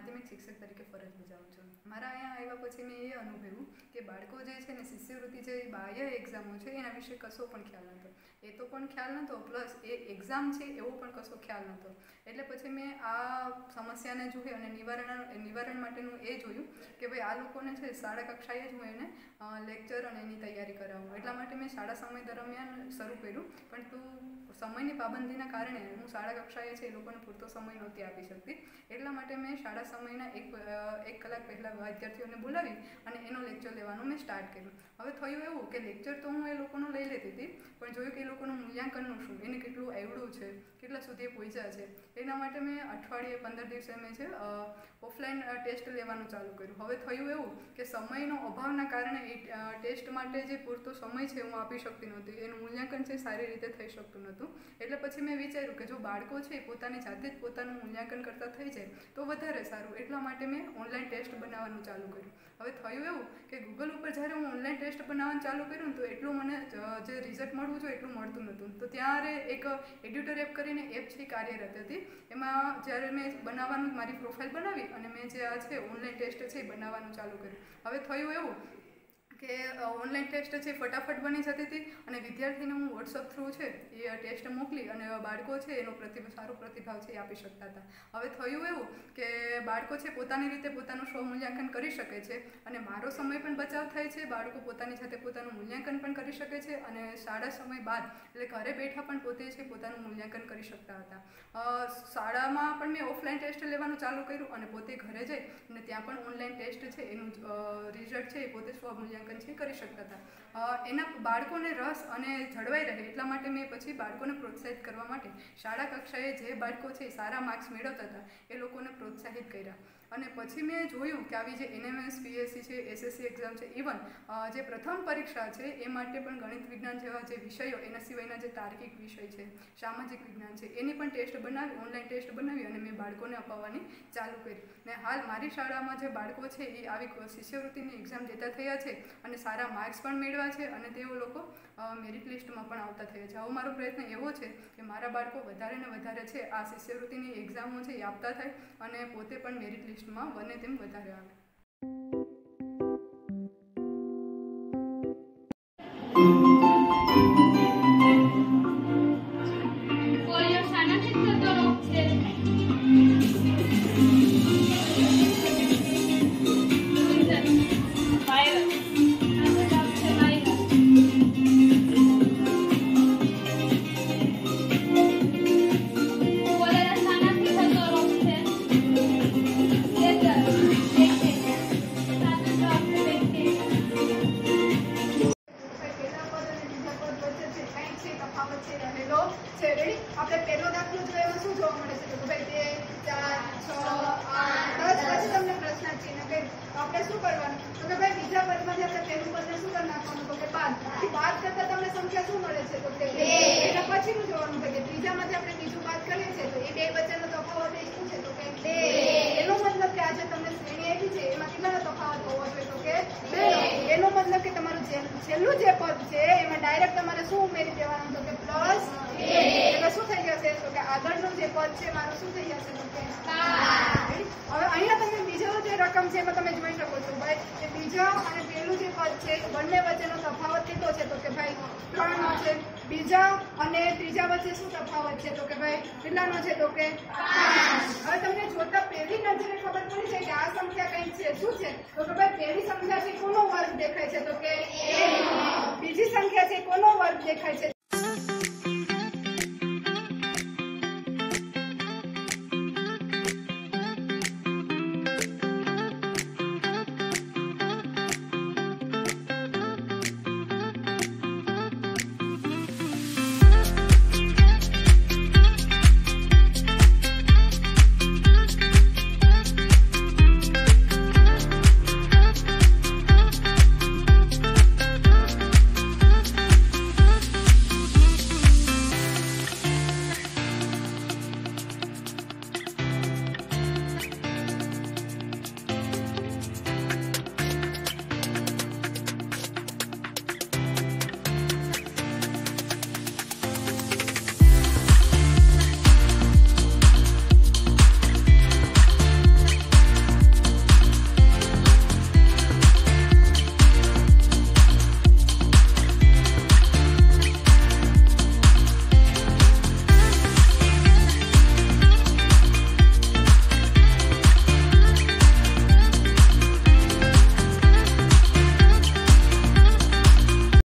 માધ્યમિક શિક્ષક તરીકે ફરજ બજાવું છું. મારા અહીંયા આવ્યા પછી મેં એ અનુભવ્યું કે બાળકો જે છે ને શિષ્યવૃત્તિ જે બાહ્ય એક્ઝામો છે એના વિશે કશો પણ ખ્યાલ નહોતો. એ તો પણ ખ્યાલ નહોતો, પ્લસ એ એક્ઝામ છે એવો પણ કશો ખ્યાલ નહોતો. એટલે પછી મેં આ સમસ્યાને જોઈ અને નિવારણ માટેનું એ જોયું કે ભાઈ આ લોકોને છે શાળા કક્ષાએ જ હું એને લેક્ચર અને એની તૈયારી કરાવું. એટલા માટે મેં શાળા સમય દરમિયાન શરૂ કર્યું, પરંતુ સમયની પાબંદીના કારણે હું શાળા કક્ષાએ છે એ લોકોને પૂરતો સમય નહોતી આપી શકતી. એટલા માટે મેં શાળા સમયના એક કલાક પહેલાં વિદ્યાર્થીઓને બોલાવી અને એનો લેક્ચર લેવાનું મેં સ્ટાર્ટ કર્યું. હવે થયું એવું કે લેક્ચર તો હું એ લોકોનું લઈ લેતી હતી, પણ જોયું કે એ લોકોનું મૂલ્યાંકનનું શું, એને કેટલું આવડ્યું છે, કેટલા સુધી પહોંચ્યા છે. એના માટે મેં અઠવાડિયે 15 દિવસે મેં છે ઓફલાઈન ટેસ્ટ લેવાનું ચાલુ કર્યું. હવે થયું એવું કે સમયનો અભાવના કારણે એ ટેસ્ટ માટે જે પૂરતો સમય છે હું આપી શકતી નહોતી, એનું મૂલ્યાંકન છે સારી રીતે થઈ શકતું નહોતું. એટલે પછી મેં વિચાર્યું કે જો બાળકો છે એ પોતાની જાતે જ પોતાનું મૂલ્યાંકન કરતા થઈ જાય તો વધારે સારું. એટલા માટે મેં ઓનલાઈન ટેસ્ટ બનાવવાનું ચાલુ કર્યું. હવે થયું એવું કે ગૂગલ ઉપર જ્યારે હું ઓનલાઈન ટેસ્ટ બનાવવાનું ચાલુ કર્યું તો એટલું મને જે રિઝલ્ટ મળવું જોઈએ એટલું મળતું નહોતું. તો ત્યારે એક એડિટર એપ કરીને એપ છે કાર્યરત હતી. એમાં જ્યારે મેં બનાવવાનું મારી પ્રોફાઇલ બનાવી અને મેં જે આ છે ઓનલાઈન ટેસ્ટ છે એ બનાવવાનું ચાલુ કર્યું. હવે થયું એવું કે ઓનલાઈન ટેસ્ટ છે ફટાફટ બની જતી હતી અને વિદ્યાર્થીને હું વોટ્સઅપ થ્રુ છે એ ટેસ્ટ મોકલી અને બાળકો છે એનો સારો પ્રતિભાવ છે એ આપી શકતા હતા. હવે થયું એવું કે બાળકો છે પોતાની રીતે પોતાનું સ્વમૂલ્યાંકન કરી શકે છે અને મારો સમય પણ બચાવ થાય છે. બાળકો પોતાની સાથે પોતાનું મૂલ્યાંકન પણ કરી શકે છે અને શાળા સમય બાદ એટલે ઘરે બેઠા પણ પોતે છે પોતાનું મૂલ્યાંકન કરી શકતા હતા. શાળામાં પણ મેં ઓફલાઈન ટેસ્ટ લેવાનું ચાલુ કર્યું અને પોતે ઘરે જઈ અને ત્યાં પણ ઓનલાઈન ટેસ્ટ છે એનું રિઝલ્ટ છે એ પોતે સ્વમૂલ્યાંકન કરી શકતા હતા. એના બાળકોને રસ અને જળવાઈ રહે એટલા માટે મેં પછી બાળકોને પ્રોત્સાહિત કરવા માટે શાળા કક્ષાએ જે બાળકો છે સારા માર્ક્સ મેળવતા હતા એ લોકોને પ્રોત્સાહિત કર્યા. અને પછી મેં જોયું કે આવી જે NMS PSC છે, SSC એક્ઝામ છે, ઇવન જે પ્રથમ પરીક્ષા છે એ માટે પણ ગણિત વિજ્ઞાન જેવા જે વિષયો, એના સિવાયના જે તાર્કિક વિષય છે, સામાજિક વિજ્ઞાન છે, એની પણ ટેસ્ટ બનાવી, ઓનલાઈન ટેસ્ટ બનાવી અને મેં બાળકોને અપાવવાની ચાલુ કરી. ને હાલ મારી શાળામાં જે બાળકો છે એ આવી શિષ્યવૃત્તિની એક્ઝામ દેતા થયા છે અને સારા માર્ક્સ પણ મેળવ્યા છે અને તેઓ લોકો મેરિટ લિસ્ટમાં પણ આવતા થયા છે. હવે મારો પ્રયત્ન એવો છે કે મારા બાળકો વધારે ને વધારે છે આ શિષ્યવૃત્તિની એક્ઝામો છે એ આપતા થાય અને પોતે પણ મેરિટ લિસ્ટમાં બને તેમ વધારે આવે. આપણે પહેલો દાખલો જોઈએ એમાં શું જોવા મળે છે કે ભાઈ 2, 4, 6, 8, 10 પછી તમને પ્રશ્ન ચિહ્ન કે આપણે શું કરવાનું તો કે ભાઈ બીજા પદમાંથી આપણે પહેલું પદને શું કરી નાખવાનું તો કે 5 કરતા તમને સંખ્યા શું મળે છે તો કે 2. એના પછીનું જોવાનું છે કે ત્રીજામાંથી આપણે બીજું બાદ કરીએ છીએ તો એ બે વચ્ચેનો તફાવત એ શું છે તો કે 2. એનો મતલબ કે આજે તમને શ્રેણી આપી છે એમાં કેટલાનો તફાવત હોવો જોઈએ તો કે 2. એનો મતલબ કે તમારું છેલ્લું જે પદ છે એમાં ડાયરેક્ટ તમારે શું ઉમેરી દેવાનું તો કે +2. એટલે શું થઈ જશે તો કે આગળનું જે પદ છે મારું શું થઈ જશે તો કે 5. હવે અહીંયા તમે બીજો જે રકમ છે એમાં તમે જોઈ શકો છો ભાઈ કે બીજા અને પહેલું જે પદ છે બંને વચ્ચેનો તફાવત કેટલો છે તો કે ભાઈ 3 નો છે. બીજા અને ત્રીજા વચ્ચે શું તફાવત છે તો કે ભાઈ કેટલાનો છે તો કે 5. હવે તમને જોતા પહેલી નજરે ખબર પડી જાય કે આ સંખ્યા કઈ છે શું છે તો કે ભાઈ પહેલી સંખ્યા છે કોનો વર્ગ દેખાય છે તો કે 1. બીજી સંખ્યા છે કોનો વર્ગ દેખાય છે